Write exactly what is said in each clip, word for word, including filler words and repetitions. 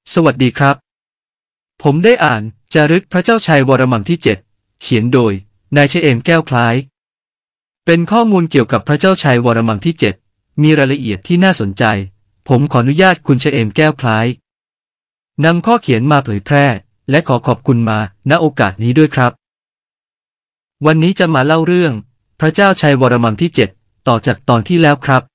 สวัสดีครับผมได้อ่านจารึกพระเจ้าชัยวรมันที่เจ็ดเขียนโดยนายเฉเอมแก้วคล้ายเป็นข้อมูลเกี่ยวกับพระเจ้าชัยวรมันที่เจ็ดมีรายละเอียดที่น่าสนใจผมขออนุญาตคุณเฉเอมแก้วคล้ายนำข้อเขียนมาเผยแพร่และขอขอบคุณมาณโอกาสนี้ด้วยครับวันนี้จะมาเล่าเรื่องพระเจ้าชัยวรมันที่เจ็ดต่อจากตอนที่แล้วครับ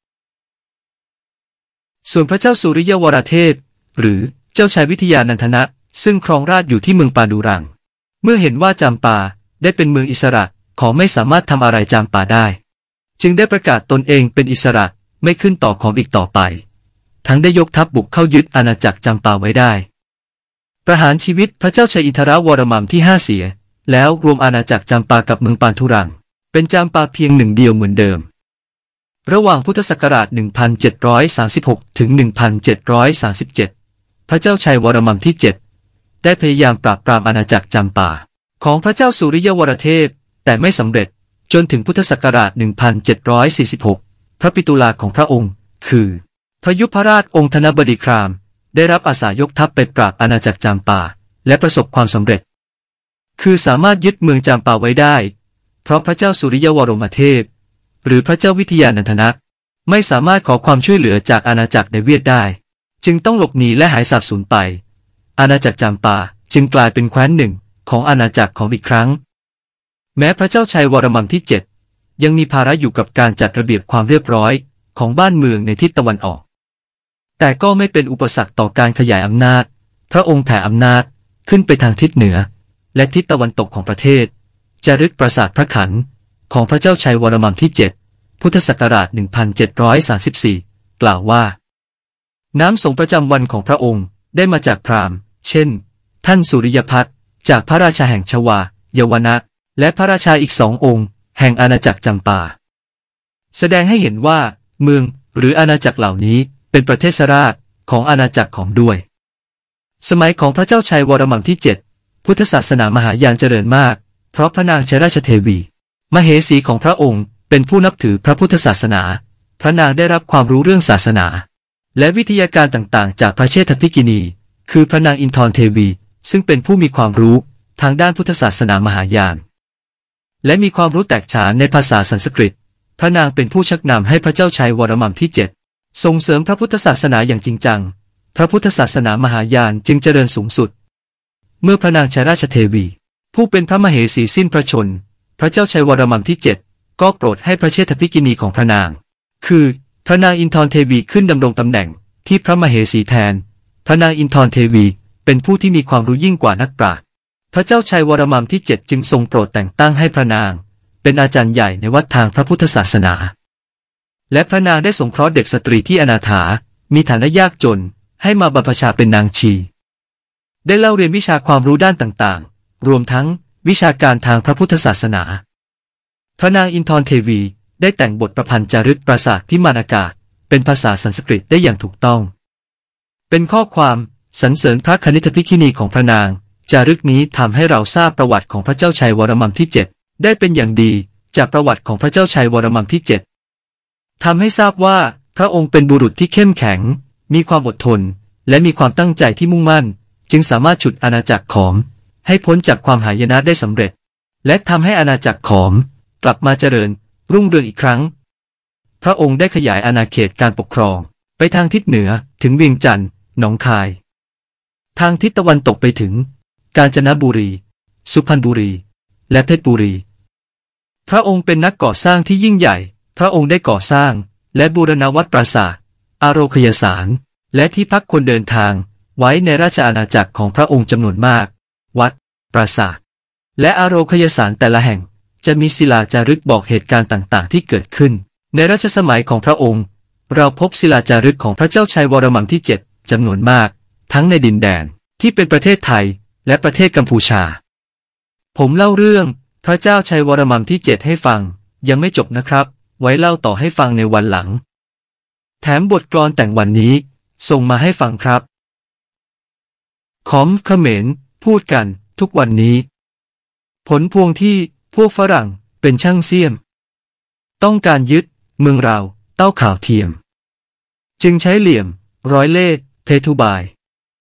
ส่วนพระเจ้าสุริยวรเทพหรือเจ้าชายวิทยานันทนะซึ่งครองราชย์อยู่ที่เมืองปาดูรังเมื่อเห็นว่าจามปาได้เป็นเมืองอิสระขอไม่สามารถทำอะไรจามปาได้จึงได้ประกาศตนเองเป็นอิสระไม่ขึ้นต่อขอมอีกต่อไปทั้งได้ยกทัพบุกเข้ายึดอาณาจักรจามปาไว้ได้ประหารชีวิตพระเจ้าชัยอินทรวรมันที่ห้าเสียแล้วรวมอาณาจักรจามปากับเมืองปานทุรังเป็นจามปาเพียงหนึ่งเดียวเหมือนเดิมระหว่างพุทธศักราช หนึ่งพันเจ็ดร้อยสามสิบหก ถึง หนึ่งพันเจ็ดร้อยสามสิบเจ็ด พระเจ้าชัยวรมันที่เจ็ดได้พยายามปราบปรามอาณาจักรจามปาของพระเจ้าสุริยวรเทพแต่ไม่สำเร็จจนถึงพุทธศักราช หนึ่งพันเจ็ดร้อยสี่สิบหก พระปิตุลาของพระองค์คือพระยุพราชองค์ธนบดีครามได้รับอาสายกทัพไปปราบอาณาจักรจามปาและประสบความสำเร็จคือสามารถยึดเมืองจามปาไว้ได้เพราะพระเจ้าสุริยวรมเทพหรือพระเจ้าวิทยานันทนะไม่สามารถขอความช่วยเหลือจากอาณาจักรเดเวียดได้จึงต้องหลบหนีและหายสาบสูญไปอาณาจักรจามปาจึงกลายเป็นแคว้นหนึ่งของอาณาจักรของอีกครั้งแม้พระเจ้าชัยวรมันที่เจ็ดยังมีภาระอยู่กับการจัดระเบียบความเรียบร้อยของบ้านเมืองในทิศตะวันออกแต่ก็ไม่เป็นอุปสรรคต่อการขยายอำนาจพระองค์แผ่อำนาจขึ้นไปทางทิศเหนือและทิศตะวันตกของประเทศจารึกปราสาทพระขันของพระเจ้าชัยวรมันที่เจ็ดพุทธศักราช หนึ่งพันเจ็ดร้อยสามสิบสี่ กล่าวว่าน้ำสงประจำวันของพระองค์ได้มาจากพราหมณ์เช่นท่านสุริยพัฒน์จากพระราชาแห่งชวาเยาวนะและพระราชาอีกสององค์แห่งอาณาจักรจามปาแสดงให้เห็นว่าเมืองหรืออาณาจักรเหล่านี้เป็นประเทศราชของอาณาจักรของด้วยสมัยของพระเจ้าชัยวรมันที่เจ็ดพุทธศาสนามหายานเจริญมากเพราะพระนางชัยราชเทวีมเหสีของพระองค์เป็นผู้นับถือพระพุทธศาสนาพระนางได้รับความรู้เรื่องศาสนาและวิทยาการต่างๆจากพระเชษฐภิกินีคือพระนางอินทรเทวีซึ่งเป็นผู้มีความรู้ทางด้านพุทธศาสนามหายานและมีความรู้แตกฉานในภาษาสันสกฤตพระนางเป็นผู้ชักนำให้พระเจ้าชัยวรมันที่เจ็ดส่งเสริมพระพุทธศาสนาอย่างจริงจังพระพุทธศาสนามหายานจึงเจริญสูงสุดเมื่อพระนางชัยราชเทวีผู้เป็นพระมเหสีสิ้นพระชนม์พระเจ้าชัยวรมันที่เจ็ดก็โปรดให้พระเชษฐภิกินีของพระนางคือพระนางอินทรเทวีขึ้นดำรงตำแหน่งที่พระมเหสีแทนพระนางอินทรเทวีเป็นผู้ที่มีความรู้ยิ่งกว่านักปราชญ์พระเจ้าชัยวรมันที่เจ็ดจึงทรงโปรดแต่งตั้งให้พระนางเป็นอาจารย์ใหญ่ในวัดทางพระพุทธศาสนาและพระนางได้สงเคราะห์เด็กสตรีที่อนาถามีฐานะยากจนให้มาบรรพชาเป็นนางชีได้เล่าเรียนวิชาความรู้ด้านต่างๆรวมทั้งวิชาการทางพระพุทธศาสนาพระนางอินทรเทวีได้แต่งบทประพันธ์จารึกปราสาทพิมานอากาศเป็นภาษาสันสกฤตได้อย่างถูกต้องเป็นข้อความสรรเสริญพระคณิตภิกินีของพระนางจารึกนี้ทำให้เราทราบประวัติของพระเจ้าชัยวรมันที่เจ็ดได้เป็นอย่างดีจากประวัติของพระเจ้าชัยวรมันที่เจ็ดทำให้ทราบว่าพระองค์เป็นบุรุษที่เข้มแข็งมีความอดทนและมีความตั้งใจที่มุ่งมั่นจึงสามารถฉุดอาณาจักรขอมให้พ้นจากความหายนะได้สำเร็จและทำให้อาณาจักรขอมกลับมาเจริญรุ่งเรืองอีกครั้งพระองค์ได้ขยายอาณาเขตการปกครองไปทางทิศเหนือถึงเวียงจันทร์หนองคายทางทิศตะวันตกไปถึงกาญจนบุรีสุพรรณบุรีและเพชรบุรีพระองค์เป็นนักก่อสร้างที่ยิ่งใหญ่พระองค์ได้ก่อสร้างและบูรณะวัดปราสาทอาโรคยสารและที่พักคนเดินทางไว้ในราชอาณาจักรของพระองค์จำนวนมากวัดปราสาทและอาโรคยสารแต่ละแห่งจะมีศิลาจารึกบอกเหตุการณ์ต่างๆที่เกิดขึ้นในรัชสมัยของพระองค์เราพบศิลาจารึกของพระเจ้าชัยวรมันที่เจ็ดจำนวนมากทั้งในดินแดนที่เป็นประเทศไทยและประเทศกัมพูชาผมเล่าเรื่องพระเจ้าชัยวรมันที่เจ็ดให้ฟังยังไม่จบนะครับไว้เล่าต่อให้ฟังในวันหลังแถมบทกลอนแต่งวันนี้ส่งมาให้ฟังครับขอมเขมรพูดกันทุกวันนี้ผลพวงที่พวกฝรั่งเป็นช่างเสี้ยมต้องการยึดเมืองเราเต้าข่าวเทียมจึงใช้เหลี่ยมร้อยเล่ห์เพทุบาย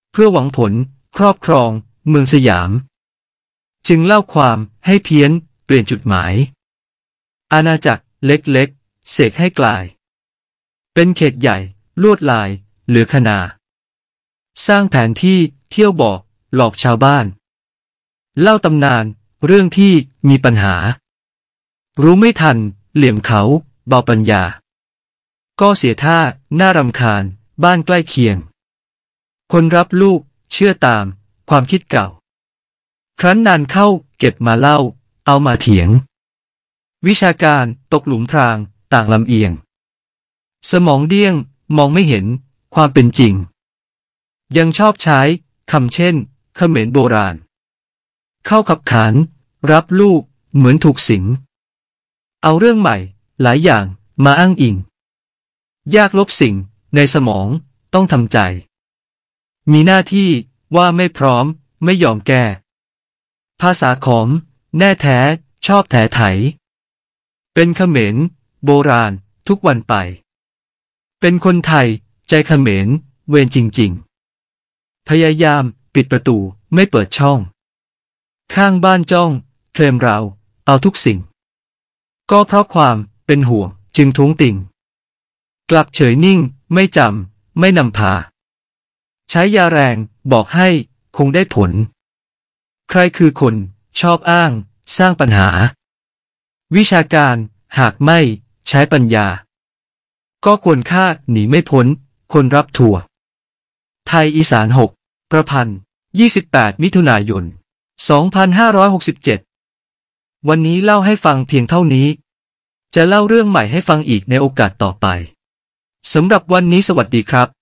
เพื่อหวังผลครอบครองเมืองสยามจึงเล่าความให้เพี้ยนเปลี่ยนจุดหมายอาณาจักรเล็กๆเสกให้กลายเป็นเขตใหญ่ลวดลายเหลือขนาสร้างแผนที่เที่ยวบอกหลอกชาวบ้านเล่าตำนานเรื่องที่มีปัญหารู้ไม่ทันเหลี่ยมเขาเบาปัญญาก็เสียท่าน่ารำคาญบ้านใกล้เคียงคนรับลูกเชื่อตามความคิดเก่าครั้นนานเข้าเก็บมาเล่าเอามาเถียงวิชาการตกหลุมพรางต่างลำเอียงสมองเดี้ยงมองไม่เห็นความเป็นจริงยังชอบใช้คำเช่นเขมรโบราณเข้าขับขานรับลูกเหมือนถูกสิงเอาเรื่องใหม่หลายอย่างมาอ้างอิงยากลบสิ่งในสมองต้องทำใจมีหน้าที่ว่าไม่พร้อมไม่ยอมแก้ภาษาขอมแน่แท้ชอบแถไถเป็นเขมรโบราณทุกวันไปเป็นคนไทยใจเขมรเวรจริงๆพยายามปิดประตูไม่เปิดช่องข้างบ้านจ้องเคลมเราเอาทุกสิ่งก็เพราะความเป็นห่วงจึงท้วงติ่งกลับเฉยนิ่งไม่จำไม่นำพาใช้ยาแรงบอกให้คงได้ผลใครคือคนชอบอ้างสร้างปัญหาวิชาการหากไม่ใช้ปัญญาก็ควรค่าหนีไม่พ้นคนรับถั่วไทยอีสานหกประพันธ์ยี่สิบแปดมิถุนายนสองพันห้าร้อยหกสิบเจ็ดวันนี้เล่าให้ฟังเพียงเท่านี้จะเล่าเรื่องใหม่ให้ฟังอีกในโอกาสต่อไปสำหรับวันนี้สวัสดีครับ